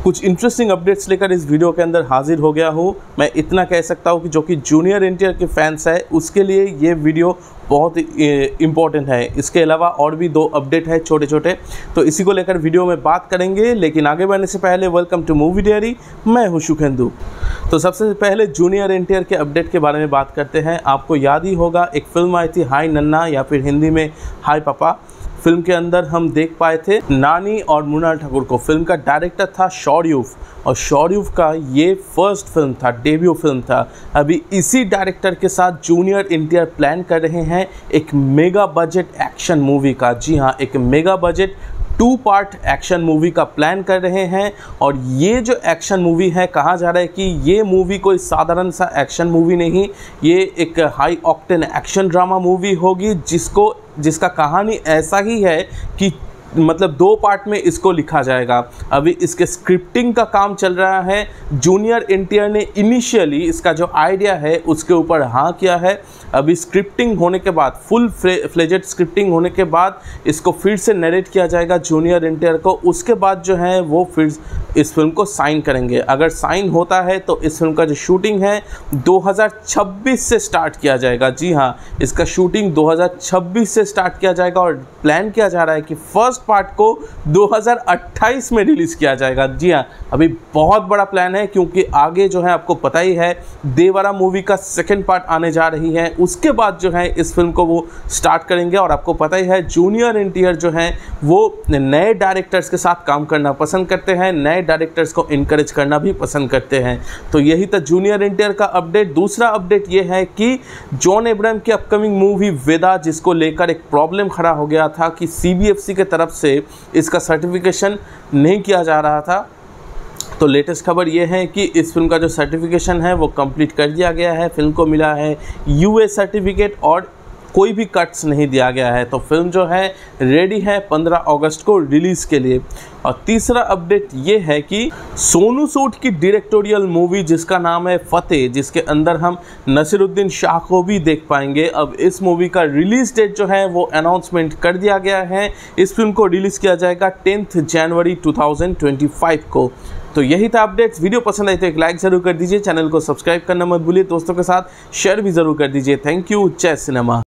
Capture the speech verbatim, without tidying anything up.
कुछ interesting updates लेकर इस वीडियो के अंदर हाजिर हो गया हूँ। मैं इतना कह सकता हूँ कि जो कि जूनियर एन टी आर के फैंस है उसके लिए ये वीडियो बहुत इम्पोर्टेंट है। इसके अलावा और भी दो अपडेट है छोटे छोटे, तो इसी को लेकर वीडियो में बात करेंगे। लेकिन आगे बढ़ने से पहले वेलकम टू मूवी डायरी, मैं हूँ सुखेंदु। तो सबसे पहले जूनियर एन टी आर के अपडेट के बारे में बात करते हैं। आपको याद ही होगा एक फिल्म आई थी हाय नन्ना या फिर हिंदी में हाय पापा। फिल्म के अंदर हम देख पाए थे नानी और मृणाल ठाकुर को। फिल्म का डायरेक्टर था शौर्यूफ और शौर्यूफ का ये फर्स्ट फिल्म था, डेब्यू फिल्म था। अभी इसी डायरेक्टर के साथ junior N T R plan कर रहे हैं एक मेगा बजट एक्शन मूवी का। जी हाँ, एक mega budget two part action movie का प्लान कर रहे हैं। और ये जो एक्शन मूवी है, कहा जा रहा है कि ये मूवी कोई साधारण सा एक्शन मूवी नहीं, ये एक high octane action drama movie होगी जिसको जिसका कहानी ऐसा ही है कि मतलब दो पार्ट में इसको लिखा जाएगा। अभी इसके स्क्रिप्टिंग का काम चल रहा है। जूनियर एन टी आर ने इनिशियली इसका जो आइडिया है उसके ऊपर हाँ किया है। अभी स्क्रिप्टिंग होने के बाद, फुल फ्लेजेड स्क्रिप्टिंग होने के बाद इसको फिर से नरेट किया जाएगा जूनियर एन टी आर को। उसके बाद जो है वो फिर इस फिल्म को साइन करेंगे। अगर साइन होता है तो इस फिल्म का जो शूटिंग है दो हज़ार छब्बीस से स्टार्ट किया जाएगा। जी हाँ, इसका शूटिंग दो हज़ार छब्बीस से स्टार्ट किया जाएगा और प्लान किया जा रहा है कि फर्स्ट पार्ट को दो हज़ार अट्ठाईस में रिलीज किया जाएगा। जी हाँ, अभी बहुत बड़ा प्लान है क्योंकि आगे जो है आपको पता ही है देवरा मूवी का सेकंड पार्ट आने जा रही है। उसके बाद जो है इस फिल्म को वो स्टार्ट करेंगे। और आपको पता ही है जूनियर एन टी आर जो है वो नए डायरेक्टर्स के साथ काम करना पसंद करते हैं, नए डायरेक्टर्स को इनकरेज करना भी पसंद करते हैं। तो यही था जूनियर एन टी आर का अपडेट। दूसरा अपडेट ये है कि जॉन अब्राहम की अपकमिंग मूवी वेदा, जिसको लेकर एक प्रॉब्लम खड़ा हो गया था कि सी बी एफ सी के तरफ से इसका सर्टिफिकेशन नहीं किया जा रहा था। तो लेटेस्ट खबर ये है कि इस फिल्म का जो सर्टिफिकेशन है वो कंप्लीट कर दिया गया है। फिल्म को मिला है यू ए सर्टिफिकेट और कोई भी कट्स नहीं दिया गया है। तो फिल्म जो है रेडी है पंद्रह अगस्त को रिलीज़ के लिए। और तीसरा अपडेट ये है कि सोनू सूद की डायरेक्टोरियल मूवी जिसका नाम है फतेह, जिसके अंदर हम नसीरुद्दीन शाह को भी देख पाएंगे। अब इस मूवी का रिलीज डेट जो है वो अनाउंसमेंट कर दिया गया है। इस फिल्म को रिलीज़ किया जाएगा tenth January two thousand twenty five को। तो यही था अपडेट्स। वीडियो पसंद आई तो एक लाइक ज़रूर कर दीजिए, चैनल को सब्सक्राइब करना मत भूलिए, दोस्तों के साथ शेयर भी ज़रूर कर दीजिए। Thank you, Jai cinema.